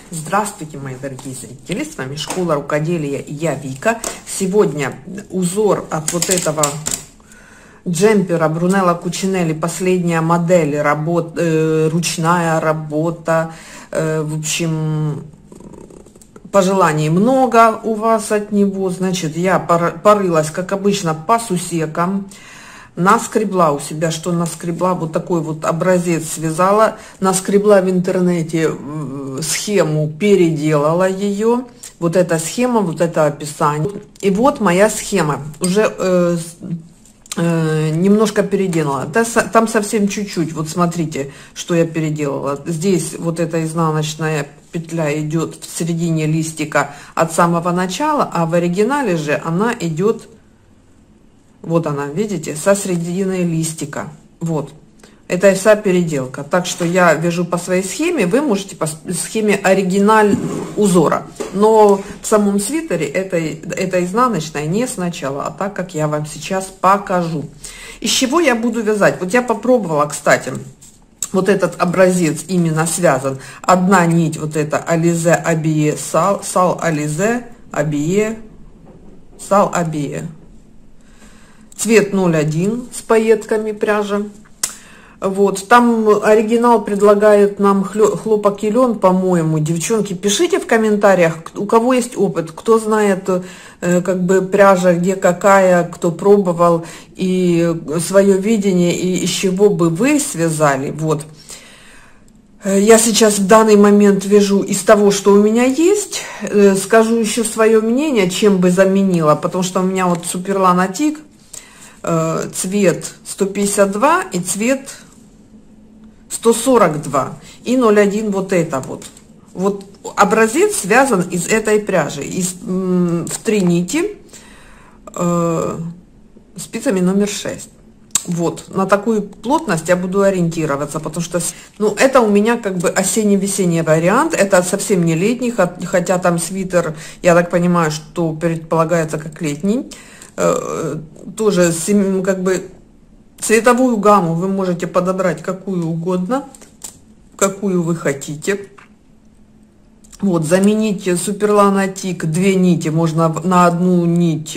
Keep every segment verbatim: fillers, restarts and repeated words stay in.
Здравствуйте, мои дорогие зрители, с вами Школа Рукоделия и я Вика. Сегодня узор от вот этого джемпера Брунелло Кучинелли, последняя модель, работ, э, ручная работа, э, в общем, пожеланий много у вас от него. Значит, я порылась, как обычно, по сусекам. Наскребла у себя, что наскребла, вот такой вот образец связала, наскребла в интернете схему, переделала ее, вот эта схема, вот это описание, и вот моя схема, уже э, э, немножко переделала, там совсем чуть-чуть, вот смотрите, что я переделала, здесь вот эта изнаночная петля идет в середине листика от самого начала, а в оригинале же она идет, вот она, видите, со середины листика. Вот. Это вся переделка. Так что я вяжу по своей схеме. Вы можете по схеме оригиналь узора. Но в самом свитере это, это изнаночная не сначала, а так, как я вам сейчас покажу. Из чего я буду вязать? Вот я попробовала, кстати, вот этот образец именно связан. Одна нить, вот это ализе абие сал, сал ализе абие сал абие. Цвет ноль один с пайетками пряжи. Вот, там оригинал предлагает нам хлопок и лен, по-моему. Девчонки, пишите в комментариях, у кого есть опыт, кто знает, как бы, пряжа, где какая, кто пробовал, и свое видение, и из чего бы вы связали. Вот. Я сейчас в данный момент вяжу из того, что у меня есть. Скажу еще свое мнение, чем бы заменила, потому что у меня вот Суперлан Атик, цвет сто пятьдесят два и цвет сто сорок два и ноль один, вот это вот. Вот образец связан из этой пряжи, из, в три нити, э, спицами номер шесть. Вот, на такую плотность я буду ориентироваться, потому что, ну, это у меня как бы осенне-весенний вариант, это совсем не летний, хотя там свитер, я так понимаю, что предполагается как летний. Тоже как бы цветовую гамму вы можете подобрать какую угодно, какую вы хотите. Вот, заменить Суперлан Атик две нити можно на одну нить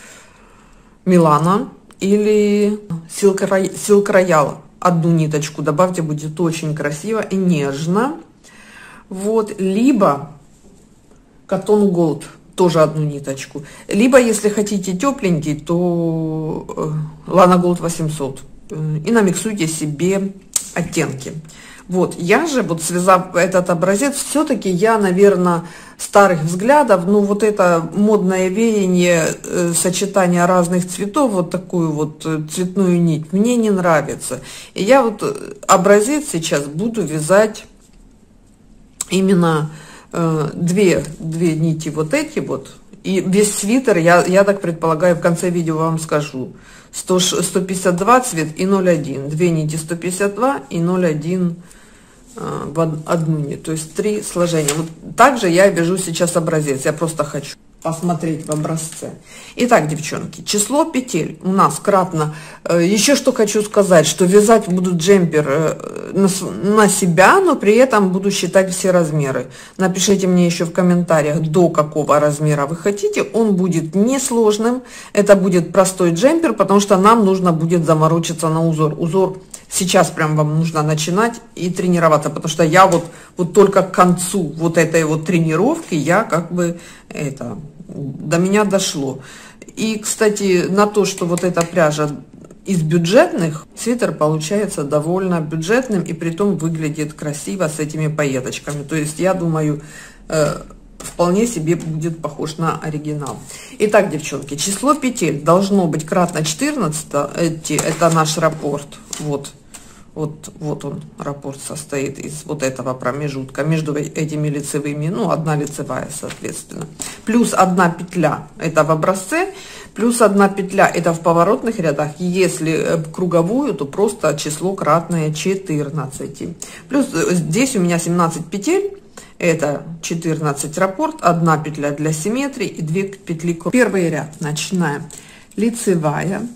Милана или Silk Royal одну ниточку добавьте, будет очень красиво и нежно. Вот, либо Cotton Gold, тоже одну ниточку. Либо, если хотите тепленький, то Lana Gold восемьсот. И намиксуйте себе оттенки. Вот, я же, вот связав этот образец, все-таки я, наверное, старых взглядов, ну, вот это модное веяние, э, сочетание разных цветов, вот такую вот цветную нить, мне не нравится. И я вот образец сейчас буду вязать именно Две, две нити вот эти вот, и весь свитер, я, я так предполагаю, в конце видео вам скажу, сто пятьдесят два цвет и ноль один, две нити сто пятьдесят два и ноль один а, в одну нить, то есть три сложения. Вот также я вяжу сейчас образец, я просто хочу посмотреть в образце. Итак, девчонки, число петель у нас кратно. Еще что хочу сказать, что вязать буду джемпер на себя, но при этом буду считать все размеры. Напишите мне еще в комментариях, до какого размера вы хотите. Он будет несложным, это будет простой джемпер, потому что нам нужно будет заморочиться на узор. Узор сейчас прям вам нужно начинать и тренироваться, потому что я вот, вот только к концу вот этой вот тренировки я как бы это, до меня дошло. И, кстати, на то, что вот эта пряжа из бюджетных, свитер получается довольно бюджетным и притом выглядит красиво с этими пайеточками. То есть, я думаю, э, вполне себе будет похож на оригинал. Итак, девчонки, число петель должно быть кратно четырнадцать, эти, это наш раппорт, вот. Вот, вот он, раппорт состоит из вот этого промежутка между этими лицевыми, ну, одна лицевая, соответственно. Плюс одна петля, это в образце, плюс одна петля, это в поворотных рядах. Если круговую, то просто число кратное четырнадцать. Плюс здесь у меня семнадцать петель, это четырнадцать раппорт, одна петля для симметрии и две петли. Первый ряд начинаем. Лицевая.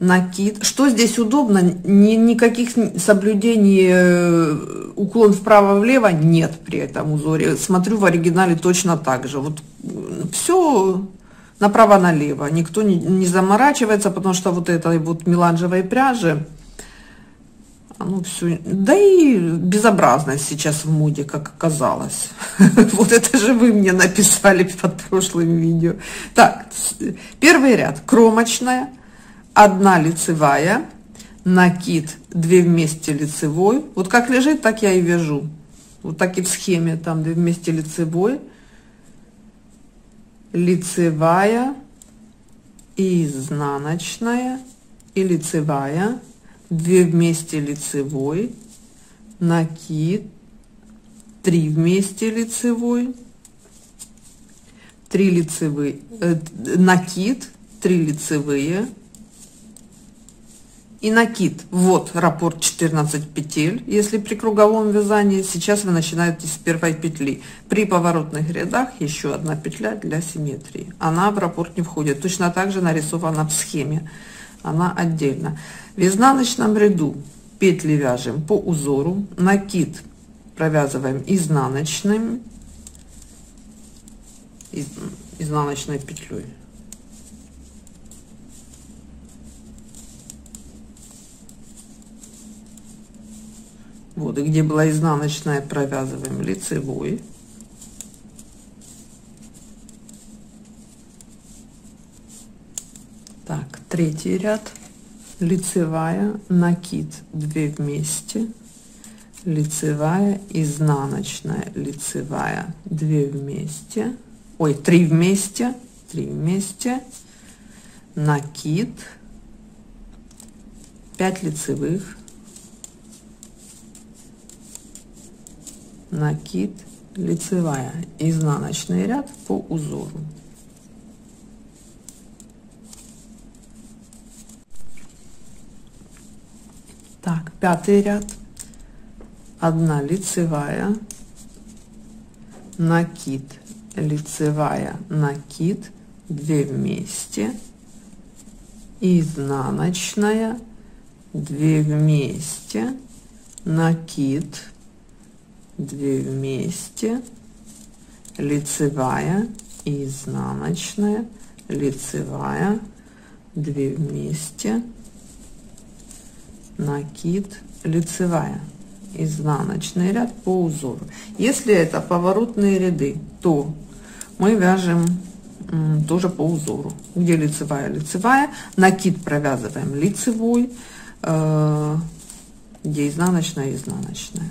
накид. Что здесь удобно? Ни, никаких соблюдений э, уклон вправо-влево нет при этом узоре. Смотрю в оригинале точно так же. Вот все направо-налево. Никто не, не заморачивается, потому что вот этой вот меланжевой пряжи, ну все, да и безобразность сейчас в моде, как оказалось. Вот это же вы мне написали под прошлым видео. Так, первый ряд кромочная, одна лицевая, накид, две вместе лицевой. Вот как лежит, так я и вяжу. Вот так и в схеме, там две вместе лицевой, лицевая и изнаночная, и лицевая, две вместе лицевой, накид, три вместе лицевой, три лицевые, э, накид, три лицевые и накид. Вот раппорт четырнадцать петель. Если при круговом вязании, сейчас вы начинаете с первой петли. При поворотных рядах еще одна петля для симметрии. Она в раппорт не входит. Точно так же нарисована в схеме. Она отдельно. В изнаночном ряду петли вяжем по узору, накид провязываем изнаночным, из, изнаночной петлей. Вот, и где была изнаночная, провязываем лицевой. Так, третий ряд. Лицевая, накид, две вместе, лицевая, изнаночная, лицевая, две вместе, ой, три вместе, три вместе, накид, пять лицевых, накид, лицевая, изнаночный ряд по узору. Так, пятый ряд, одна лицевая, накид, лицевая, накид, две вместе, изнаночная, две вместе, накид, две вместе, лицевая, изнаночная, лицевая, две вместе, накид, лицевая, изнаночный ряд по узору. Если это поворотные ряды, то мы вяжем м, тоже по узору. Где лицевая, лицевая, накид провязываем лицевой, э, где изнаночная, изнаночная.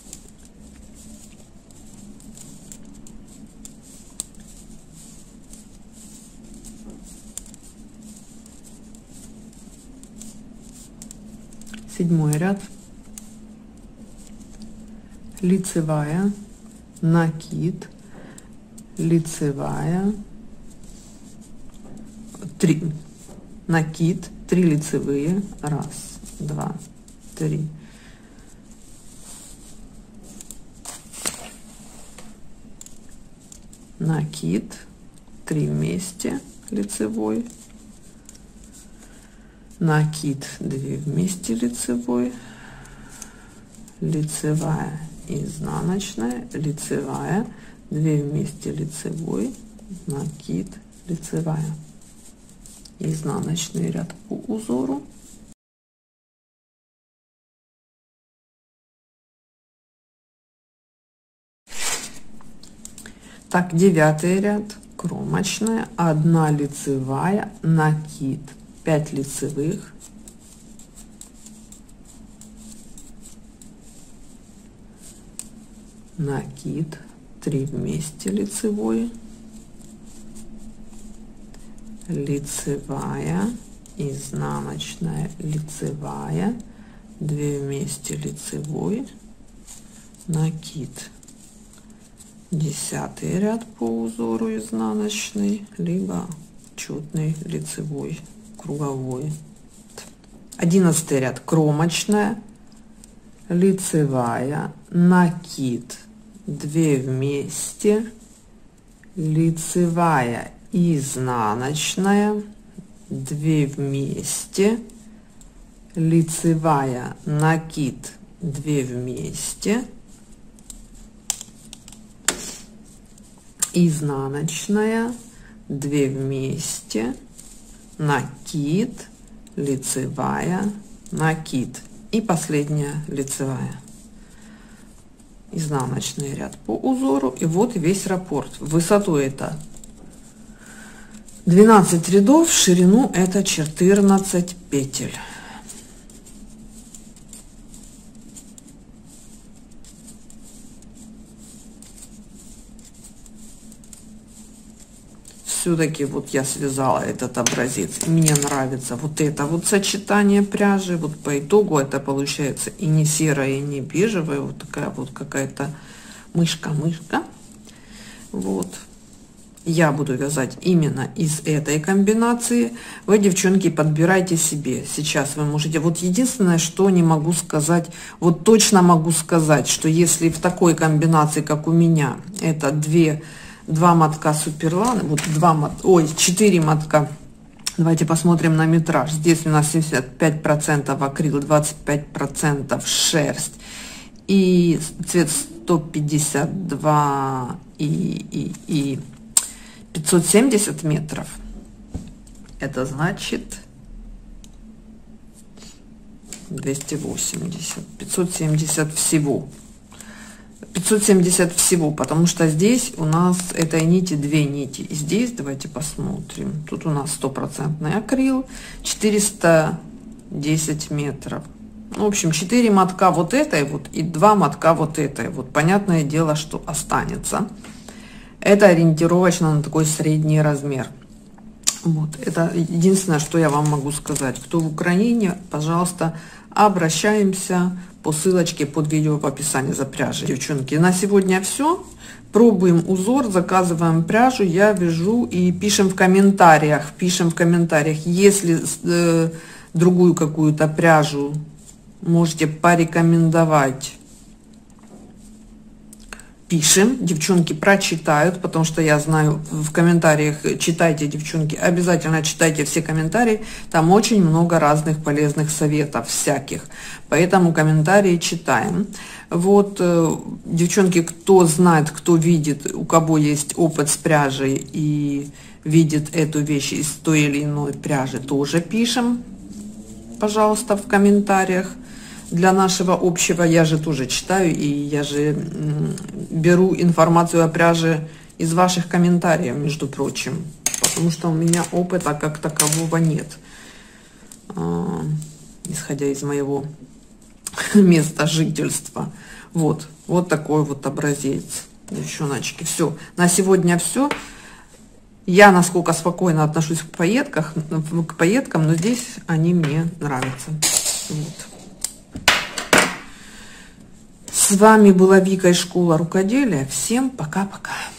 Седьмой ряд, лицевая, накид, лицевая, три, накид, три лицевые, раз, два, три, накид, три вместе, лицевой, накид, две вместе лицевой, лицевая, изнаночная, лицевая, две вместе лицевой, накид, лицевая, изнаночный ряд по узору. Так, девятый ряд, кромочная, одна лицевая, накид, пять лицевых, накид, три вместе лицевой, лицевая, изнаночная, лицевая, две вместе лицевой, накид. Десятый ряд по узору изнаночный, либо четный лицевой, круговой. Одиннадцатый ряд, кромочная, лицевая, накид, две вместе, лицевая, изнаночная, две вместе, лицевая, накид, две вместе, изнаночная, две вместе, накид, лицевая, накид и последняя лицевая. Изнаночный ряд по узору, и вот весь раппорт. В высоту это двенадцать рядов, в ширину это четырнадцать петель. Все-таки вот я связала этот образец, и мне нравится вот это вот сочетание пряжи. Вот по итогу это получается и не серая, и не бежевая, вот такая вот какая-то мышка-мышка. Вот. Я буду вязать именно из этой комбинации. Вы, девчонки, подбирайте себе. Сейчас вы можете. Вот единственное, что не могу сказать, вот точно могу сказать, что если в такой комбинации, как у меня, это две два мотка суперлана, вот два мот, ой, четыре мотка. Давайте посмотрим на метраж. Здесь у нас семьдесят пять процентов акрил, двадцать пять процентов шерсть и цвет сто пятьдесят два и, и, и пятьсот семьдесят метров. Это значит двести восемьдесят, пятьсот семьдесят всего. пятьсот семьдесят всего, потому что здесь у нас этой нити две нити. И здесь давайте посмотрим. Тут у нас стопроцентный акрил, четыреста десять метров. Ну, в общем, четыре мотка вот этой вот и два мотка вот этой. Вот понятное дело, что останется. Это ориентировочно на такой средний размер. Вот это единственное, что я вам могу сказать. Кто в Украине, пожалуйста, обращаемся по ссылочке под видео в описании за пряжей. Девчонки, на сегодня все. Пробуем узор, заказываем пряжу, я вяжу и пишем в комментариях. Пишем в комментариях, если э, другую какую-то пряжу можете порекомендовать. Пишем, девчонки прочитают, потому что я знаю, в комментариях читайте, девчонки, обязательно читайте все комментарии, там очень много разных полезных советов всяких, поэтому комментарии читаем. Вот, девчонки, кто знает, кто видит, у кого есть опыт с пряжей и видит эту вещь из той или иной пряжи, тоже пишем, пожалуйста, в комментариях. Для нашего общего, я же тоже читаю, и я же беру информацию о пряже из ваших комментариев, между прочим, потому что у меня опыта как такового нет, а, исходя из моего места жительства. Вот, вот такой вот образец, девчоночки. Все, на сегодня все. Я насколько спокойно отношусь к пайеткам, к пайеткам, но здесь они мне нравятся. Вот. С вами была Вика из школы рукоделия. Всем пока-пока.